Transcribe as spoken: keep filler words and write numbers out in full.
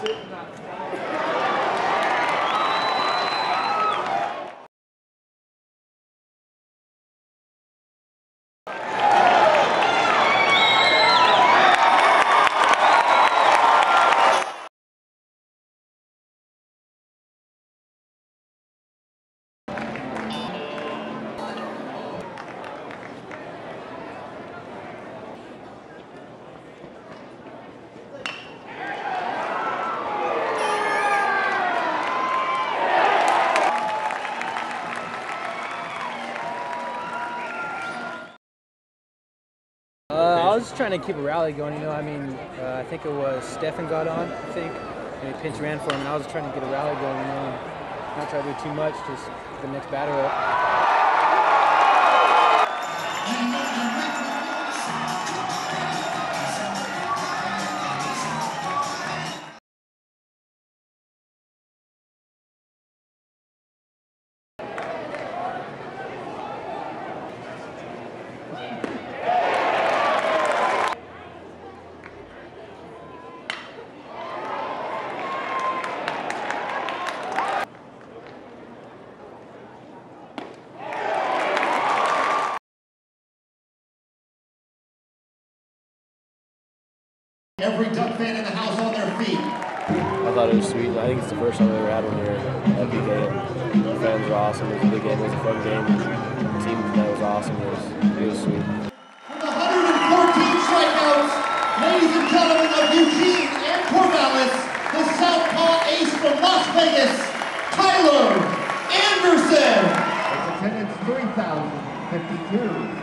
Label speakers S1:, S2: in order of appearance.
S1: Uh, I was just trying to keep a rally going, you know, I mean, uh, I think it was Stefan got on, I think, and he pinch ran for him, and I was trying to get a rally going, you know, and not try to do too much, just get the next batter up.
S2: Every Duck fan in the house on their feet.
S3: I thought it was sweet. I think it's the first time we ever had one here at B K. The fans were awesome. It was a big game. It was a fun game. The team that was awesome. It was, it was sweet.
S2: With one hundred fourteen strikeouts, ladies and gentlemen of Eugene and Corvallis, the Southpaw ace from Las Vegas, Tyler Anderson.
S4: Attendance three thousand fifty-two.